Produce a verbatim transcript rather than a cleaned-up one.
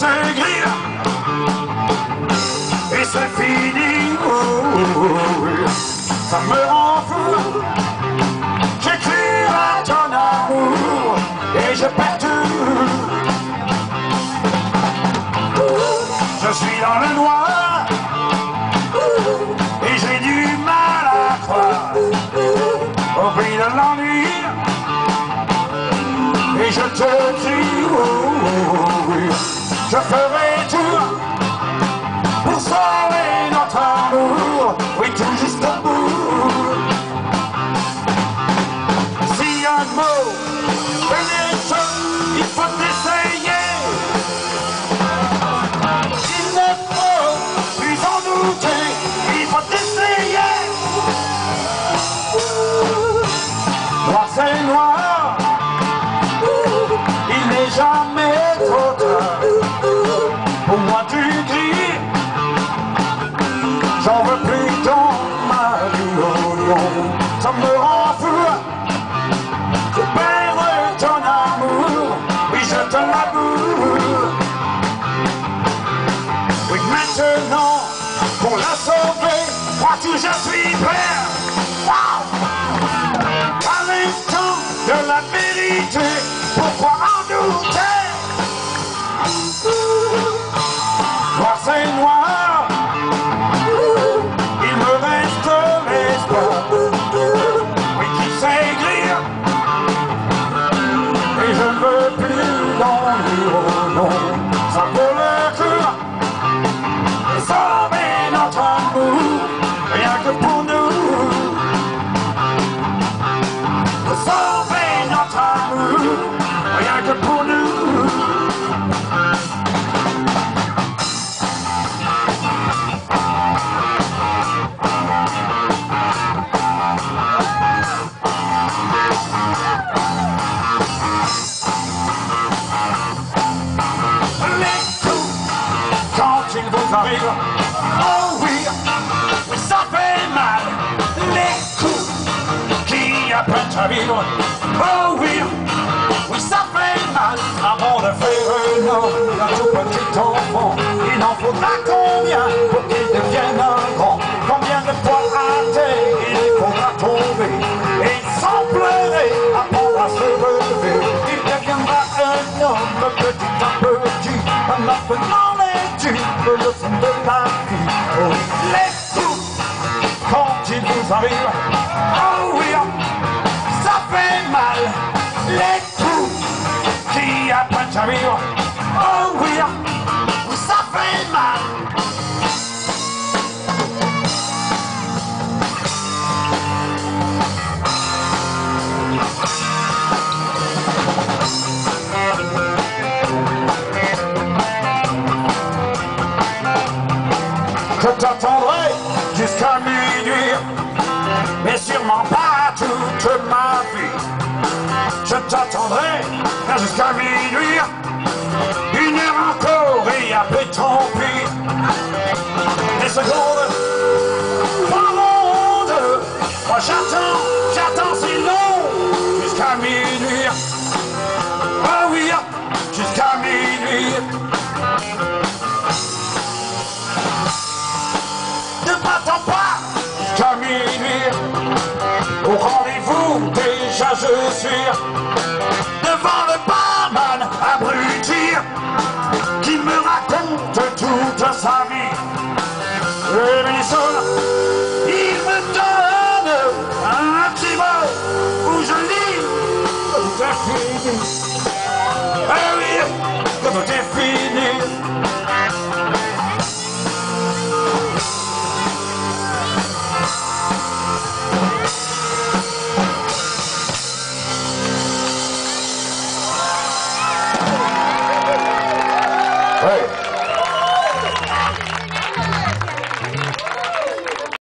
s'aigrir et c'est fini. Oh, ça me rend fou. J'écris à ton amour et je perds tout. Je suis dans le noir et j'ai du mal à croire au prix de l'ennui. Et je te crie, oh, oh, oh, je ferai tout pour sauver notre amour, oui, tout juste au bout. S'il y a un mot, une chose, il faut essayer. Il ne faut plus en douter, il faut essayer. Noir c'est noir, il n'est jamais trop tard. Pour moi tu cries, j'en veux plus dans ma vie, oh non. Ça me rend fou, je perds ton amour, oui je te l'avoue. Oui maintenant, pour la sauver, moi tout je suis prêt. Wow. À l'instant de la vérité, pourquoi en douter? Noir c'est noir, il me reste l'espoir, oui qui sait gris, et je ne veux plus d'ennui, oh non, ça vaut le coup, et sauver notre amour, rien que pour nous, sauver notre amour, rien que pour nous. Quand il vous arrive, oh oui, oui ça fait mal. Les coups qui apprennent à vivre, oh oui, oui ça fait mal. Avant de faire un homme, un tout petit enfant, il en faudra combien pour qu'il devienne un grand? Combien de fois à terre il faudra tomber et sans pleurer apprendre à se relever? Il deviendra un homme petit à petit, en apprenant les tubes, le son de la vie. Oh, les coups, quand il vous arrive, oh oui, ça fait mal. Les coups qui apprennent à vivre, oh oui, ça fait mal. Je t'attendrai jusqu'à minuit, mais sûrement pas toute ma vie. Je t'attendrai jusqu'à minuit, une heure encore et après tant pis. Les secondes, trois mondes, moi j'attends, j'attends si long, jusqu'à minuit. Ah oui, jusqu'à minuit. Ne m'attends pas jusqu'à minuit. Au rendez-vous déjà je suis devant le barman abruti qui me raconte toute sa vie. Et Benison, il me donne un petit mot où je lis que tout est fini. Eh oui, que tout est fini. Hey.